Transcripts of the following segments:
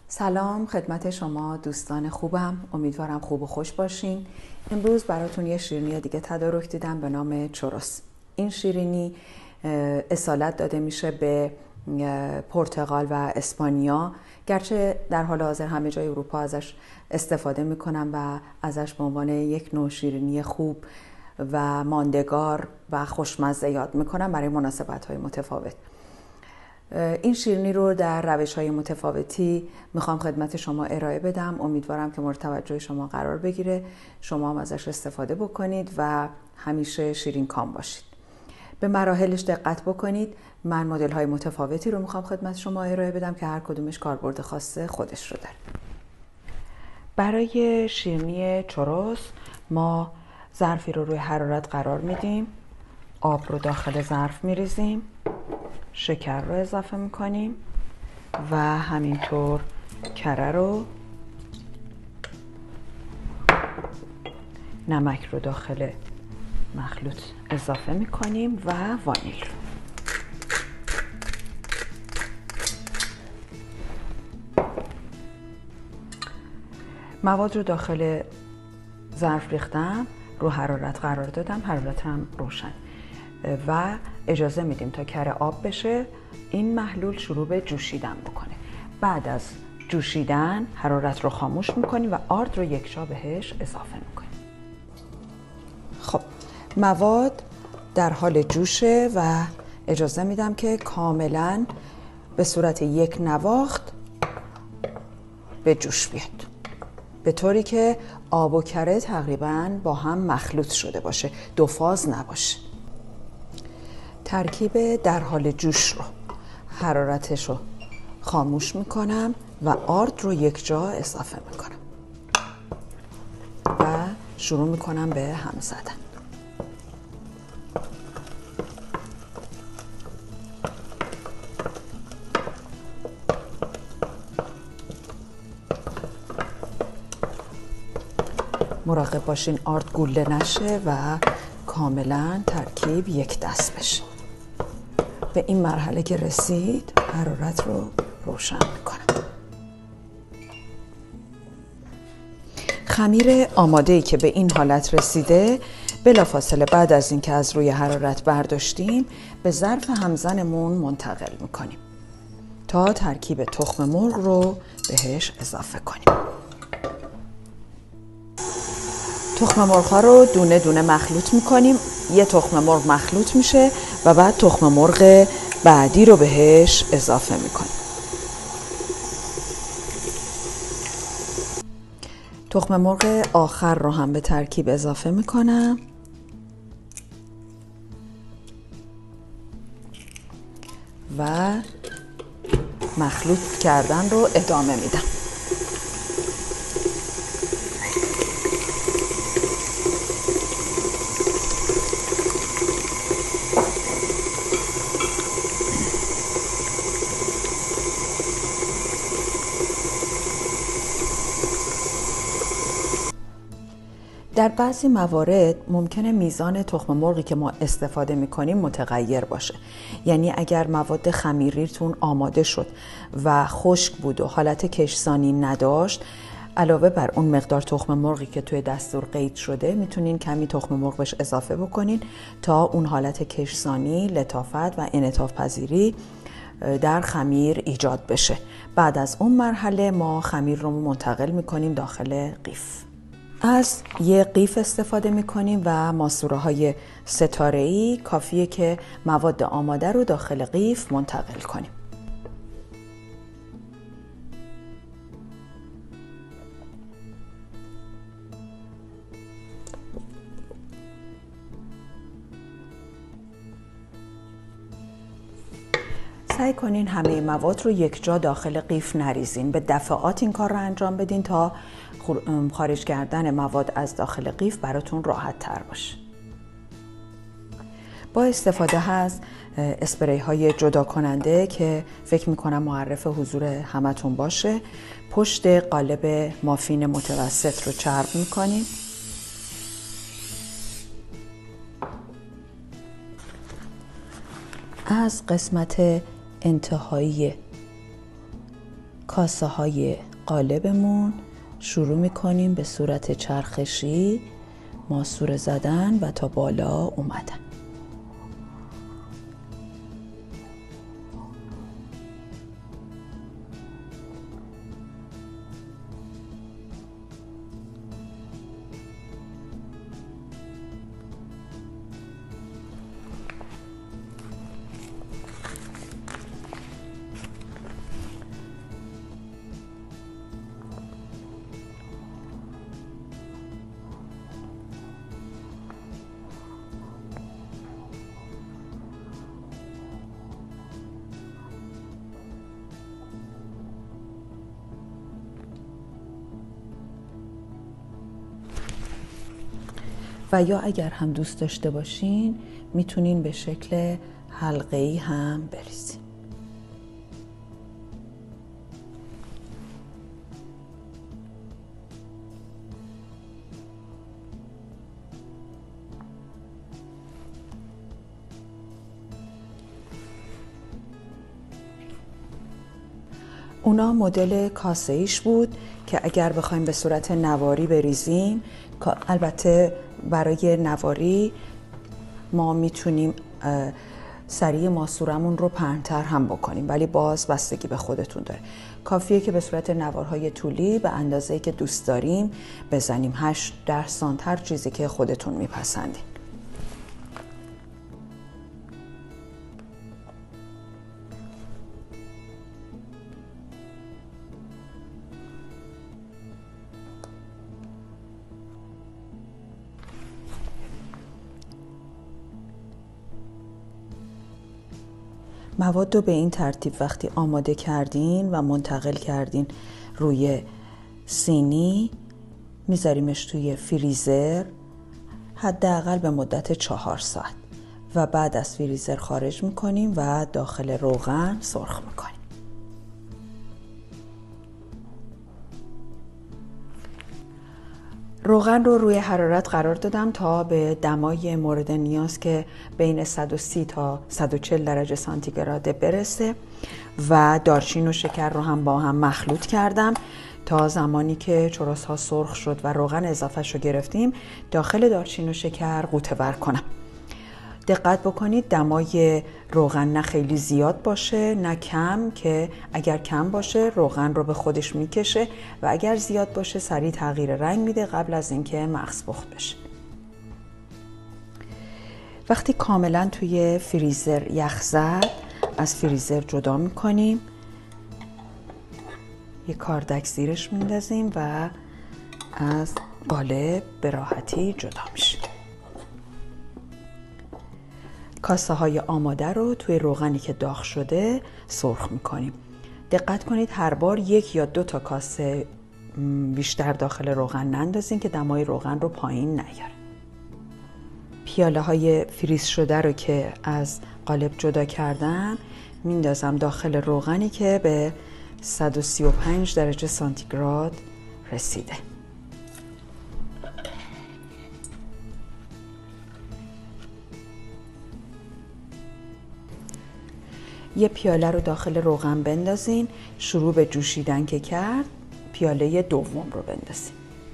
سلام خدمت شما دوستان خوبم، امیدوارم خوب و خوش باشین. امروز براتون یه شیرینی دیگه تدارک دیدم به نام چروس. این شیرینی اصالت داده میشه به پرتغال و اسپانیا، گرچه در حال حاضر همه جای اروپا ازش استفاده میکنم و ازش به عنوان یک نوع شیرینی خوب و ماندگار و خوشمزه یاد میکنم برای مناسبت‌های متفاوت. این شیرینی رو در روش‌های متفاوتی میخوام خدمت شما ارائه بدم. امیدوارم که مورد توجه شما قرار بگیره، شما هم ازش استفاده بکنید و همیشه شیرین کام باشید. به مراحلش دقت بکنید. من مدل‌های متفاوتی رو میخوام خدمت شما ارائه بدم که هر کدومش کاربرد خاص خودش رو داره. برای شیرینی چروس ما ظرفی رو روی حرارت قرار میدیم، آب رو داخل ظرف میریزیم، شکر رو اضافه میکنیم و همینطور کره رو، نمک رو داخل مخلوط اضافه میکنیم و وانیل رو. مواد رو داخل ظرف ریختم، رو حرارت قرار دادم، حرارت هم روشن و اجازه میدیم تا کره آب بشه، این محلول شروع به جوشیدن بکنه. بعد از جوشیدن حرارت رو خاموش میکنیم و آرد رو یکجا بهش اضافه میکنیم. خب مواد در حال جوشه و اجازه میدم که کاملا به صورت یک نواخت به جوش بیاد، به طوری که آب و کره تقریبا با هم مخلوط شده باشه، دو فاز نباشه. ترکیب در حال جوش رو حرارتش رو خاموش میکنم و آرد رو یک جا اضافه میکنم و شروع میکنم به هم زدن. مراقب باشین آرد گوله نشه و کاملا ترکیب یک دست بشه. به این مرحله که رسید حرارت رو روشن میکنم. خمیر آماده‌ای که به این حالت رسیده بلافاصله بعد از اینکه از روی حرارت برداشتیم به ظرف همزنمون منتقل میکنیم تا ترکیب تخم مرغ رو بهش اضافه کنیم. تخم مرغ ها رو دونه دونه مخلوط میکنیم. یه تخم مرغ مخلوط میشه و بعد تخم مرغ بعدی رو بهش اضافه میکنیم. تخم مرغ آخر رو هم به ترکیب اضافه میکنم و مخلوط کردن رو ادامه میدم. در بعضی موارد ممکنه میزان تخم مرغی که ما استفاده میکنیم متغیر باشه. یعنی اگر مواد خمیریتون آماده شد و خشک بود و حالت کشسانی نداشت، علاوه بر اون مقدار تخم مرغی که توی دستور قید شده میتونین کمی تخم مرغ بهش اضافه بکنین تا اون حالت کشسانی، لطافت و انعطاف پذیری در خمیر ایجاد بشه. بعد از اون مرحله ما خمیر رو منتقل میکنیم داخل قیف. از یه قیف استفاده میکنیم و ماسوره های ستاره‌ای کافیه که مواد آماده رو داخل قیف منتقل کنیم. سعی کنین همه مواد رو یک جا داخل قیف نریزین. به دفعات این کار رو انجام بدین تا خارج کردن مواد از داخل قیف براتون راحت تر باشه. با استفاده از اسپری های جدا کننده که فکر میکنم معرف حضور همتون باشه، پشت قالب مافین متوسط رو چرب میکنیم. از قسمت انتهایی کاسه های قالبمون شروع میکنیم به صورت چرخشی ماسوره زدن و تا بالا اومدن. و یا اگر هم دوست داشته باشین میتونین به شکل حلقه‌ای هم بریزین. اونا مدل کاسه ایش بود که اگر بخوایم به صورت نواری بریزیم، البته برای نواری ما میتونیم سری ماسورمون رو پهن‌تر هم بکنیم، ولی باز بستگی به خودتون داره. کافیه که به صورت نوارهای طولی به اندازه‌ای که دوست داریم بزنیم، 8-10 سانت، هر چیزی که خودتون میپسندین. مواد رو به این ترتیب وقتی آماده کردین و منتقل کردین روی سینی، میذاریمش توی فریزر حداقل به مدت 4 ساعت و بعد از فریزر خارج میکنیم و داخل روغن سرخ میکنیم. روغن رو روی حرارت قرار دادم تا به دمای مورد نیاز که بین 130 تا 140 درجه سانتیگراد برسه و دارچین و شکر رو هم با هم مخلوط کردم تا زمانی که چروس ها سرخ شد و روغن اضافهش رو گرفتیم داخل دارچین و شکر غوطه ور کنم. دقت بکنید دمای روغن نه خیلی زیاد باشه نه کم، که اگر کم باشه روغن رو به خودش میکشه و اگر زیاد باشه سریع تغییر رنگ میده قبل از اینکه مغز پخت بشه. وقتی کاملا توی فریزر یخ زد از فریزر جدا میکنیم، یک کاردک زیرش میندازیم و از قالب به راحتی جدا میشه. کاسه های آماده رو توی روغنی که داغ شده سرخ میکنیم. دقت کنید هر بار 1 یا 2 تا کاسه بیشتر داخل روغن نندازین که دمای روغن رو پایین نیاره. پیاله های فریز شده رو که از قالب جدا کردم میندازم داخل روغنی که به 135 درجه سانتیگراد رسیده. یه پیاله رو داخل روغن بندازین، شروع به جوشیدن که کرد پیاله دوم رو بندازین.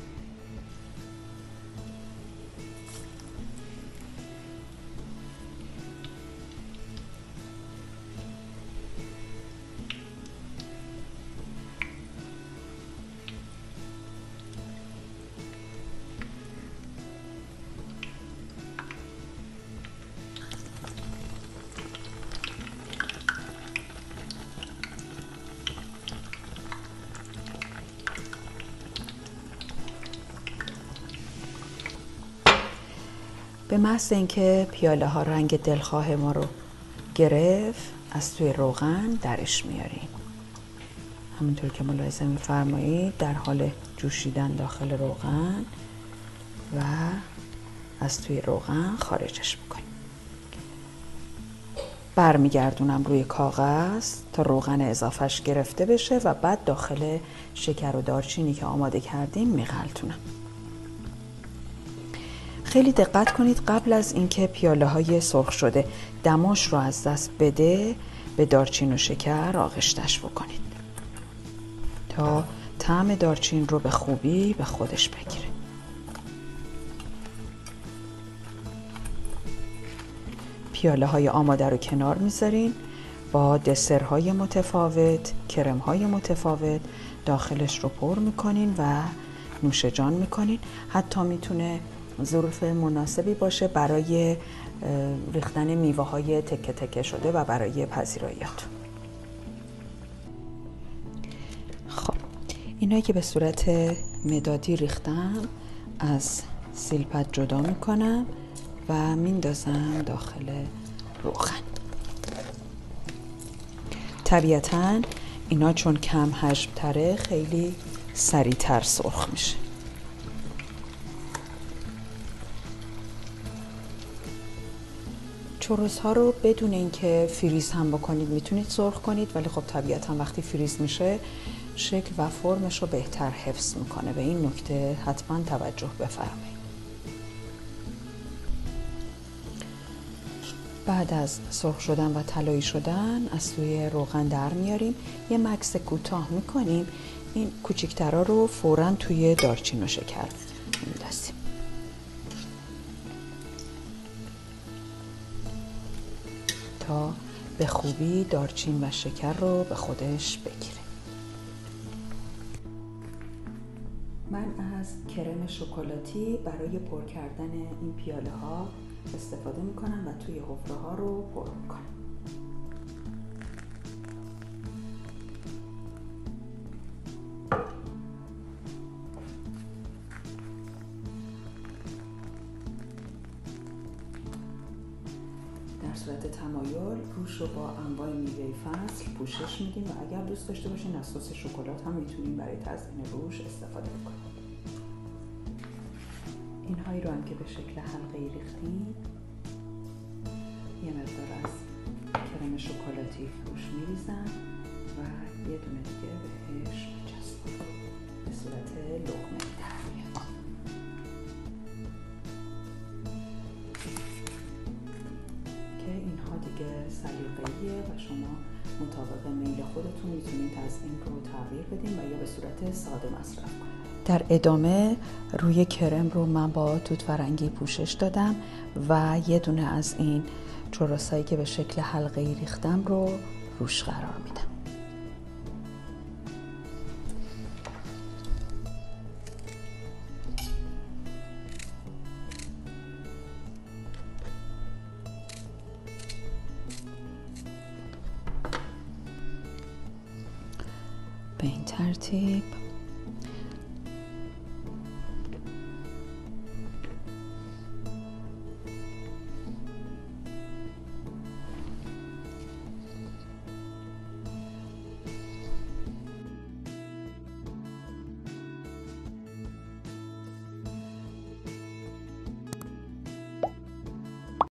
به محض اینکه پیاله ها رنگ دلخواه ما رو گرفت از توی روغن درش میاریم. همونطور که ملاحظه میفرمایید در حال جوشیدن داخل روغن و از توی روغن خارجش میکنیم. برمیگردونم روی کاغذ تا روغن اضافهش گرفته بشه و بعد داخل شکر و دارچینی که آماده کردیم میغلطونم. خیلی دقت کنید قبل از اینکه پیاله های سرخ شده دماش رو از دست بده به دارچین و شکر آغشتش بکنید. تا طعم دارچین رو به خوبی به خودش بگیره. پیاله های آماده رو کنار میذارین. با دسرهای متفاوت، کرمهای متفاوت داخلش رو پر میکنین و نوش جان میکنین. حتی میتونه ظروف مناسبی باشه برای ریختن میوه های تکه تکه شده و برای پذیراییات. خب اینایی که به صورت مدادی ریختم از سیلپد جدا میکنم و میندازم داخل روغن. طبیعتاً اینا چون کم حجم تره خیلی سریعتر سرخ میشه. چروس ها رو بدون اینکه فریز هم بکنید میتونید سرخ کنید، ولی خب طبیعتاً وقتی فریز میشه شکل و فرمش رو بهتر حفظ میکنه. به این نکته حتما توجه بفرمایید. بعد از سرخ شدن و طلایی شدن از توی روغن در میاریم، یه مکث کوتاه میکنیم. این کوچیکترا رو فوراً توی دارچین و شکر میندازیم. تا به خوبی دارچین و شکر رو به خودش بگیره. من از کرم شکلاتی برای پر کردن این پیاله ها استفاده میکنم و توی حفره ها رو پر میکنم. در صورت تمایل روش رو با انواع میوه فصل پوشش میدیم و اگر دوست داشته باشین از سس شکلات هم میتونیم برای تزیین روش استفاده کنیم. اینهایی رو هم که به شکل حلقه‌ای ریختیم یه مقدار از کرم شکلاتی روش میریزم و یه دونه دیگه بهش میچسبونم. به صورت لقمه در میاد. که اینها دیگه سلیقه‌ایه و شما مطابق میل خودتون میتونید از این رو تغییر بدین و یا به صورت ساده مصرف کنید. در ادامه روی کرم رو من با توت فرنگی پوشش دادم و یه دونه از این چروسایی که به شکل حلقه‌ای ریختم رو روش قرار میدم. به این ترتیب